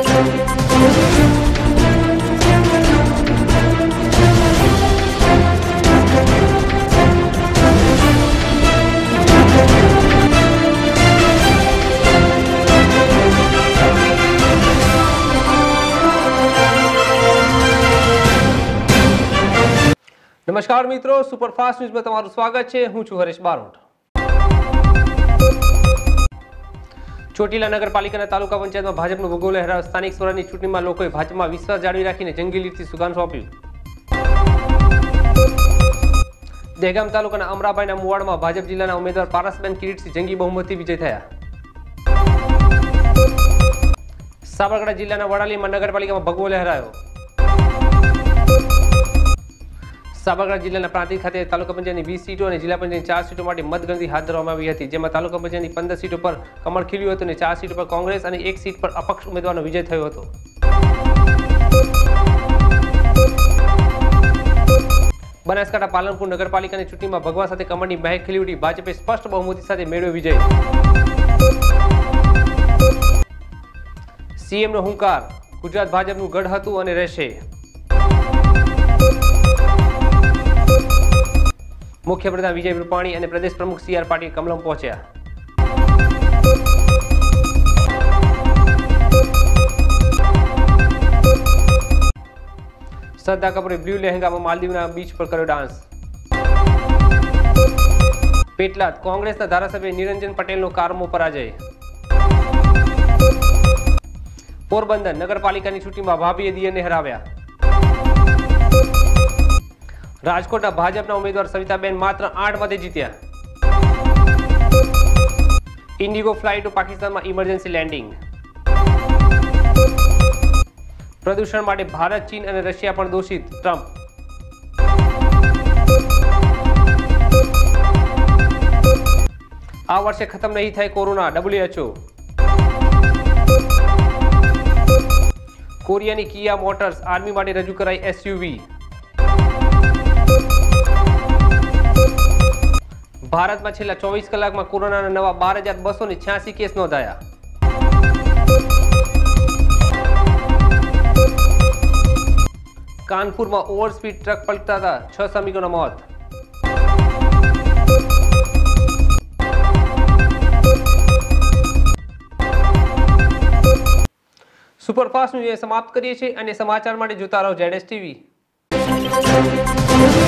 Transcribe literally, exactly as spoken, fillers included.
નમસ્કાર મિત્રો, સુપરફાસ્ટ ન્યૂઝમાં તમારું સ્વાગત છે। હું છું હરેશ બારોટ। ચોટીલા નગરપાલિકાના તાલુકા પંચાયતમાં ભાજપનો ભગવો લહેરાયો। સ્થાનિક સ્વરાજની ચૂંટણીમાં લોકોએ ભાજપમાં વિશ્વાસ જાળવી રાખીને જંગી લીડથી સુકાન સોંપ્યું। દહેગામ તાલુકાના અમરાભાઈના મુવાડમાં ભાજપ જિલ્લાના ઉમેદવાર પારસબેન કિરીટસિંહ જંગી બહુમતી વિજય થયા। સાબરકાંઠા જિલ્લાના વડાલીમાં નગરપાલિકામાં ભગવો લહેરાયો। સાબરકાંઠા જિલ્લાના પ્રાંતિજ ખાતે તાલુકા પંચાયતની વીસ સીટો અને જિલ્લા પંચાયતની ચાર સીટો માટે મતગણતરી હાથ ધરવામાં આવી હતી, જેમાં તાલુકા પંચાયતની પંદર સીટો પર કમળ ખીલ્યું હતું અને ચાર સીટો પર કોંગ્રેસ અને એક સીટ પર અપક્ષ ઉમેદવારનો વિજય થયો હતો। બનાસકાંઠા પાલનપુર નગરપાલિકાની ચૂંટણીમાં ભગવા સાથે કમળની મહેક ખીલી ઉઠી। ભાજપે સ્પષ્ટ બહુમતી સાથે મેળવ્યો વિજય। સીએમનો હુંકાર, ગુજરાત ભાજપનું ગઢ હતું અને રહેશે। મુખ્યપ્રધાન વિજય રૂપાણી અને પ્રદેશ પ્રમુખ સી આર પાટીલ કમલમ પહોંચ્યા। શ્રદ્ધા કપૂરે બ્લુ લહેંગામાં માલદીવના બીચ પર કર્યો ડાન્સ। પેટલાદ કોંગ્રેસના ધારાસભ્ય નિરંજન પટેલનો કારમો પરાજય। પોરબંદર નગરપાલિકાની ચૂંટણીમાં ભાભીએ દિયરને હરાવ્યા। રાજકોટના ભાજપના ઉમેદવાર સવિતાબેન માત્ર આઠ મતે જીત્યા। ઇન્ડિગો ફ્લાઇટો પાકિસ્તાનમાં ઇમરજન્સી લેન્ડિંગ। પ્રદૂષણ માટે ભારત, ચીન અને રશિયા પણ દોષિત, ટ્રમ્પ। આ વર્ષે ખતમ નહીં થાય કોરોના, ડબલ્યુએચઓ। કોરિયાની કિયા મોટર્સ આર્મી માટે રજૂ કરાઈ એસયુવી। ભારતમાં છેલ્લા ચોવીસ કલાકમાં કોરોનાના નવા બાર હજાર બસો ને છ્યાસી કેસ નોંધાયા। કાનપુરમાં ઓવરસ્પીડ ટ્રક પલટાતા છ શ્રમિકોના મોત। સુપરફાસ્ટ ન્યૂઝ સમાપ્ત કરીએ છીએ અને સમાચાર માટે જોતા રહો ઝેડ એસ ટીવી।